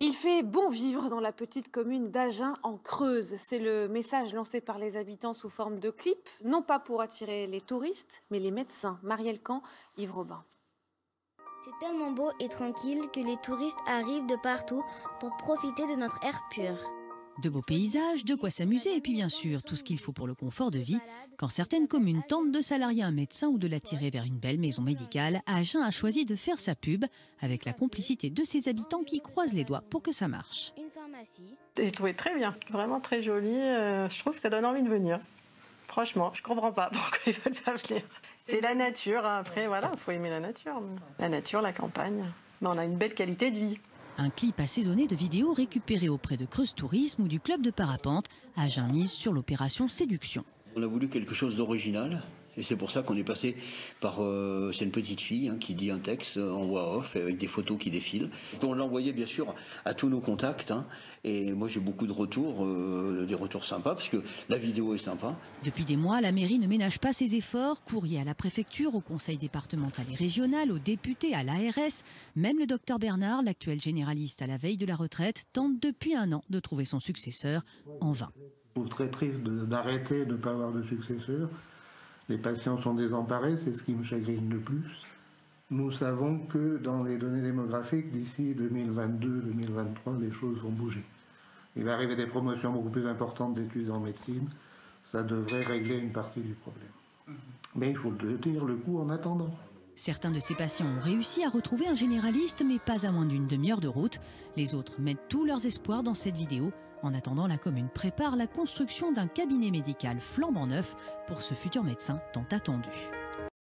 Il fait bon vivre dans la petite commune d'Agen en Creuse. C'est le message lancé par les habitants sous forme de clip, non pas pour attirer les touristes, mais les médecins. Marielle Camp, Yves Robin. C'est tellement beau et tranquille que les touristes arrivent de partout pour profiter de notre air pur. De beaux paysages, de quoi s'amuser et puis bien sûr tout ce qu'il faut pour le confort de vie. Quand certaines communes tentent de salarier un médecin ou de l'attirer vers une belle maison médicale, Agen a choisi de faire sa pub avec la complicité de ses habitants qui croisent les doigts pour que ça marche. Une pharmacie. J'ai trouvé très bien, vraiment très joli. Je trouve que ça donne envie de venir. Franchement, je comprends pas pourquoi ils veulent pas venir. C'est la nature, hein. Après voilà, il faut aimer la nature. La nature, la campagne. Mais on a une belle qualité de vie. Un clip assaisonné de vidéos récupérées auprès de Creuse Tourisme ou du club de parapente. Agen mise sur l'opération Séduction. On a voulu quelque chose d'original. Et c'est pour ça qu'on est passé par... c'est une petite fille qui dit un texte en voix off avec des photos qui défilent. On l'a envoyé bien sûr à tous nos contacts. Et moi j'ai beaucoup de retours, des retours sympas parce que la vidéo est sympa. Depuis des mois, la mairie ne ménage pas ses efforts. Courrier à la préfecture, au conseil départemental et régional, aux députés, à l'ARS. Même le docteur Bernard, l'actuel généraliste à la veille de la retraite, tente depuis un an de trouver son successeur en vain. Je trouve très triste d'arrêter de ne pas avoir de successeur. Les patients sont désemparés, c'est ce qui me chagrine le plus. Nous savons que dans les données démographiques, d'ici 2022-2023, les choses vont bouger. Il va arriver des promotions beaucoup plus importantes d'étudiants en médecine. Ça devrait régler une partie du problème. Mais il faut tenir le coup en attendant. Certains de ces patients ont réussi à retrouver un généraliste, mais pas à moins d'une demi-heure de route. Les autres mettent tous leurs espoirs dans cette vidéo. En attendant, la commune prépare la construction d'un cabinet médical flambant neuf pour ce futur médecin tant attendu.